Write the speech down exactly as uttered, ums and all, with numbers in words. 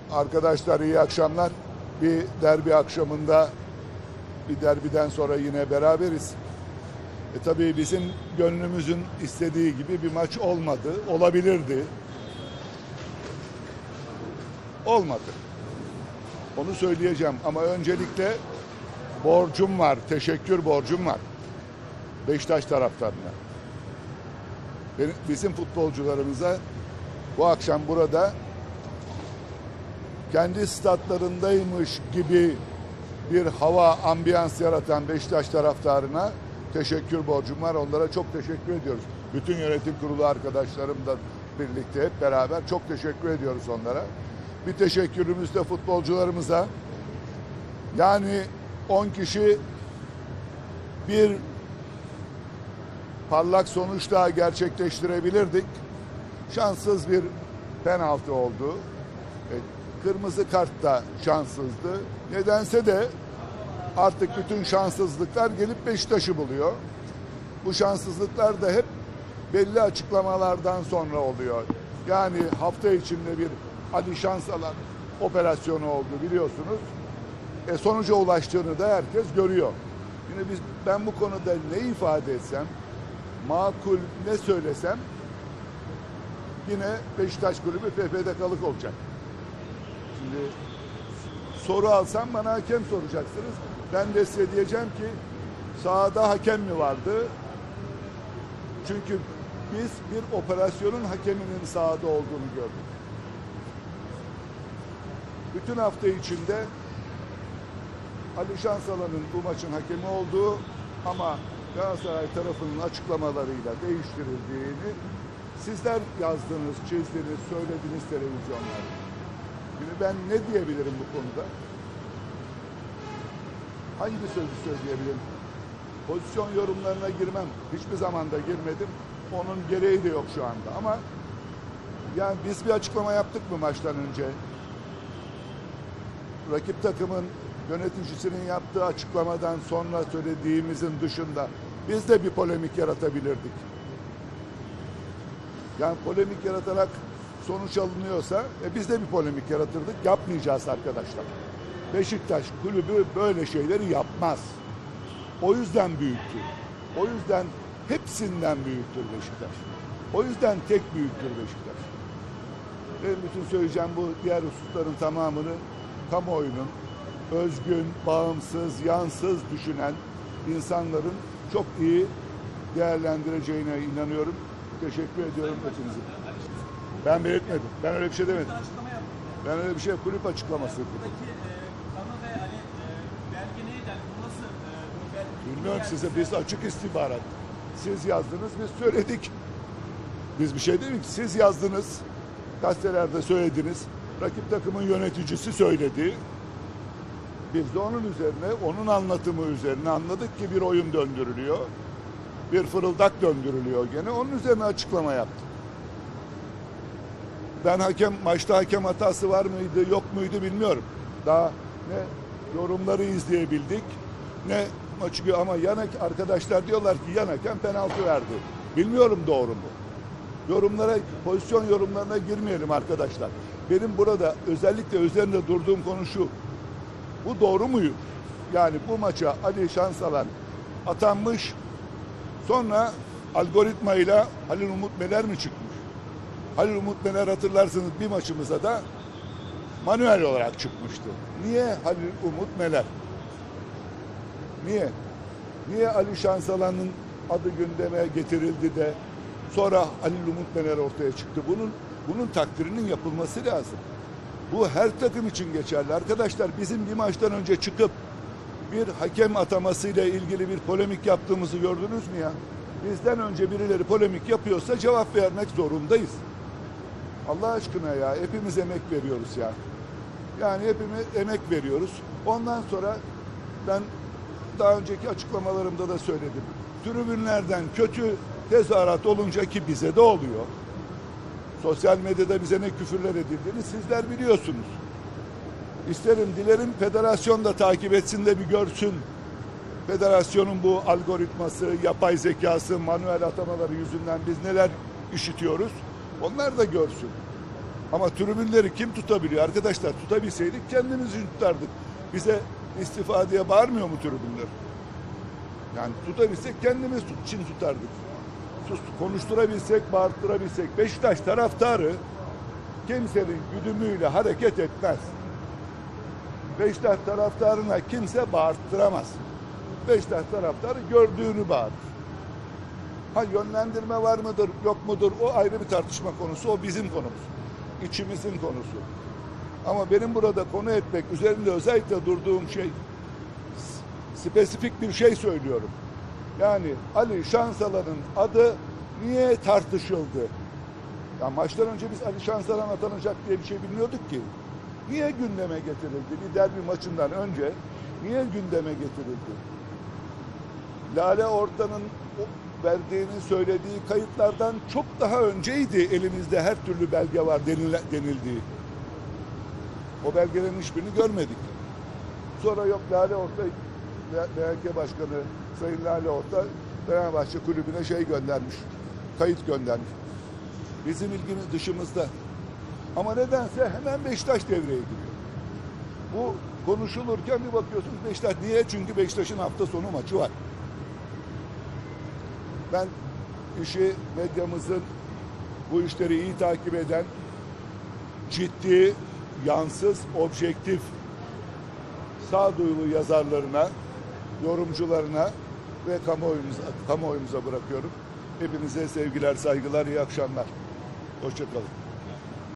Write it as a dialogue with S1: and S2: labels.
S1: Arkadaşlar iyi akşamlar. Bir derbi akşamında, bir derbiden sonra yine beraberiz. E tabii bizim gönlümüzün istediği gibi bir maç olmadı. Olabilirdi. Olmadı. Onu söyleyeceğim ama öncelikle borcum var, teşekkür borcum var Beşiktaş taraftarına. Bizim futbolcularımıza bu akşam burada kendi statlarındaymış gibi bir hava, ambiyans yaratan Beşiktaş taraftarına teşekkür borcum var. Onlara çok teşekkür ediyoruz. Bütün yönetim kurulu arkadaşlarımla birlikte hep beraber çok teşekkür ediyoruz onlara. Bir teşekkürümüz de futbolcularımıza. Yani on kişi bir parlak sonuç daha gerçekleştirebilirdik. Şanssız bir penaltı oldu. E, kırmızı kart da şanssızdı. Nedense de artık bütün şanssızlıklar gelip Beşiktaş'ı buluyor. Bu şanssızlıklar da hep belli açıklamalardan sonra oluyor. Yani hafta içinde bir Ali Şansalan operasyonu oldu biliyorsunuz. E, sonuca ulaştığını da herkes görüyor. Yine biz ben bu konuda ne ifade etsem, makul ne söylesem yine Beşiktaş Kulübü P P D K'lık olacak. Şimdi soru alsam bana hakem soracaksınız. Ben de size diyeceğim ki sahada hakem mi vardı? Çünkü biz bir operasyonun hakeminin sahada olduğunu gördük. Bütün hafta içinde Ali Şansalan'ın bu maçın hakemi olduğu ama Galatasaray tarafının açıklamalarıyla değiştirildiğini sizler yazdınız, çizdiniz, söylediniz televizyonlarda. Şimdi ben ne diyebilirim bu konuda? Hangi sözü söyleyebilirim? Pozisyon yorumlarına girmem. Hiçbir zaman da girmedim. Onun gereği de yok şu anda. Ama yani biz bir açıklama yaptık mı maçtan önce? Rakip takımın yöneticisinin yaptığı açıklamadan sonra söylediğimizin dışında biz de bir polemik yaratabilirdik. Yani polemik yaratarak sonuç alınıyorsa e, biz de bir polemik yaratırdık. Yapmayacağız arkadaşlar. Beşiktaş kulübü böyle şeyleri yapmaz. O yüzden büyüktür. O yüzden hepsinden büyüktür Beşiktaş. O yüzden tek büyüktür Beşiktaş. Benim bütün söyleyeceğim bu diğer hususların tamamını kamuoyunun özgün, bağımsız, yansız düşünen insanların çok iyi değerlendireceğine inanıyorum. Teşekkür ediyorum hepinize. Ben belirtmedim. Ben öyle bir şey demedim. Ben öyle bir şey kulüp açıklaması dedim. Bilmiyorum size, biz açık istihbarat. Siz yazdınız, biz söyledik. Biz bir şey demedik. Siz yazdınız, gazetelerde söylediniz. Rakip takımın yöneticisi söyledi. Biz de onun üzerine, onun anlatımı üzerine anladık ki bir oyun döndürülüyor. Bir fırıldak döndürülüyor gene. Onun üzerine açıklama yaptık. Ben hakem, maçta hakem hatası var mıydı, yok muydu bilmiyorum. Daha ne yorumları izleyebildik, ne maçı, ama yan arkadaşlar diyorlar ki yan hakem penaltı verdi. Bilmiyorum doğru mu? Yorumlara, pozisyon yorumlarına girmeyelim arkadaşlar. Benim burada özellikle üzerinde durduğum konu şu. Bu doğru mu? Yani bu maça Ali Şansalan atanmış, sonra algoritmayla Halil Umut Meler mi çıkmış? Halil Umut Meler hatırlarsınız bir maçımıza da manuel olarak çıkmıştı. Niye Halil Umut Meler? Niye? Niye Ali Şansalan'ın adı gündeme getirildi de sonra Halil Umut Meler ortaya çıktı? Bunun bunun takdirinin yapılması lazım. Bu her takım için geçerli. Arkadaşlar bizim bir maçtan önce çıkıp bir hakem atamasıyla ilgili bir polemik yaptığımızı gördünüz mü ya? Bizden önce birileri polemik yapıyorsa cevap vermek zorundayız. Allah aşkına ya, hepimiz emek veriyoruz ya. Yani hepimiz emek veriyoruz. Ondan sonra ben daha önceki açıklamalarımda da söyledim. Tribünlerden kötü tezahürat olunca ki bize de oluyor. Sosyal medyada bize ne küfürler edildiğini sizler biliyorsunuz. İsterim, dilerim federasyon da takip etsin de bir görsün. Federasyonun bu algoritması, yapay zekası, manuel atamaları yüzünden biz neler işitiyoruz. Onlar da görsün. Ama tribünleri kim tutabiliyor arkadaşlar? Tutabilseydik kendimiz tutardık. Bize istifa diye bağırmıyor mu tribünler? Yani tutabilsek kendimiz tut, için tutardık. Sus, konuşturabilsek, bağırtırabilsek. Beşiktaş taraftarı kimsenin güdümüyle hareket etmez. Beşiktaş taraftarına kimse bağırttıramaz. Beşiktaş taraftarı gördüğünü bağırır. Ha yönlendirme var mıdır, yok mudur? O ayrı bir tartışma konusu. O bizim konumuz. İçimizin konusu. Ama benim burada konu etmek, üzerinde özellikle durduğum şey, spesifik bir şey söylüyorum. Yani Ali Şansalan'ın adı niye tartışıldı? Ya maçtan önce biz Ali Şansalan atanacak diye bir şey bilmiyorduk ki. Niye gündeme getirildi? Bir derbi maçından önce niye gündeme getirildi? Lale Orta'nın verdiğini söylediği kayıtlardan çok daha önceydi elimizde her türlü belge var denildiği. O belgelerin hiçbirini görmedik. Sonra yok Lale Orta, B H K Başkanı Sayın Lale Orta Fenerbahçe Kulübü'ne şey göndermiş, kayıt göndermiş. Bizim ilgimiz dışımızda. Ama nedense hemen Beşiktaş devreye giriyor. Bu konuşulurken bir bakıyorsunuz Beşiktaş. Niye? Çünkü Beşiktaş'ın hafta sonu maçı var. Ben işi medyamızın bu işleri iyi takip eden, ciddi, yansız, objektif, sağduyulu yazarlarına, yorumcularına ve kamuoyumuza, kamuoyumuza bırakıyorum. Hepinize sevgiler, saygılar, iyi akşamlar. Hoşça kalın.